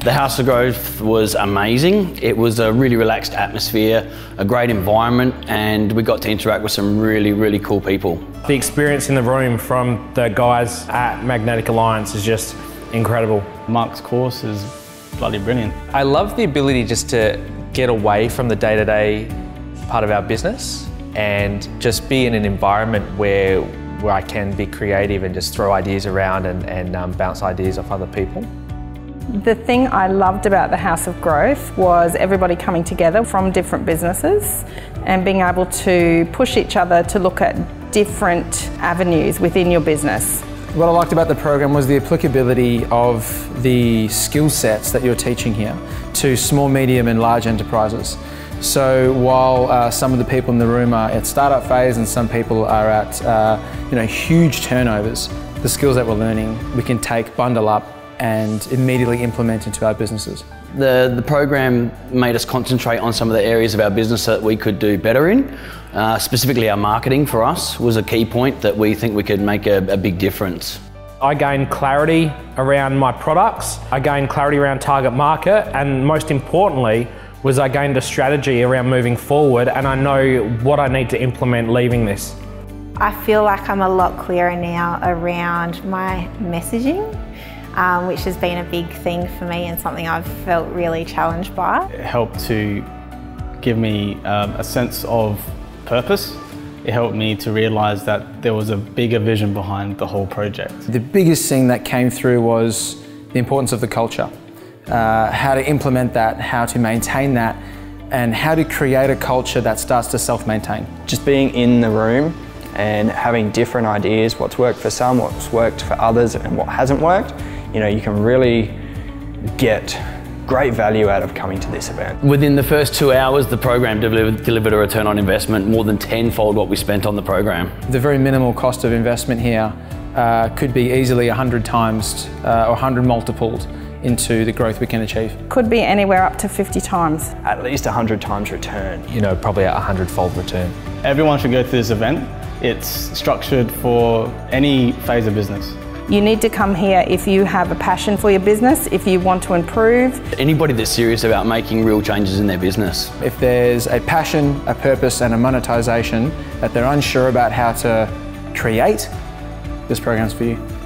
The House of Growth was amazing. It was a really relaxed atmosphere, a great environment, and we got to interact with some really, really cool people. The experience in the room from the guys at Magnetic Alliance is just incredible. Mark's course is bloody brilliant. I love the ability just to get away from the day-to-day part of our business and just be in an environment where I can be creative and just throw ideas around and bounce ideas off other people. The thing I loved about the House of Growth was everybody coming together from different businesses and being able to push each other to look at different avenues within your business. What I liked about the program was the applicability of the skill sets that you're teaching here to small, medium and large enterprises. So while some of the people in the room are at startup phase and some people are at huge turnovers, the skills that we're learning we can take, bundle up and immediately implement into our businesses. The program made us concentrate on some of the areas of our business that we could do better in. Specifically our marketing for us was a key point that we think we could make a big difference. I gained clarity around my products, I gained clarity around target market, and most importantly was I gained a strategy around moving forward, and I know what I need to implement leaving this. I feel like I'm a lot clearer now around my messaging, which has been a big thing for me and something I've felt really challenged by. It helped to give me a sense of purpose. It helped me to realise that there was a bigger vision behind the whole project. The biggest thing that came through was the importance of the culture. How to implement that, how to maintain that, and how to create a culture that starts to self-maintain. Just being in the room and having different ideas, what's worked for some, what's worked for others, and what hasn't worked, you can really get great value out of coming to this event. Within the first 2 hours, the program delivered a return on investment more than tenfold what we spent on the program. The very minimal cost of investment here could be easily 100 times or 100 multipled into the growth we can achieve. Could be anywhere up to 50 times. At least 100 times return. Probably a 100-fold return. Everyone should go to this event. It's structured for any phase of business. You need to come here if you have a passion for your business, if you want to improve. Anybody that's serious about making real changes in their business. If there's a passion, a purpose and a monetization that they're unsure about how to create, this program's for you.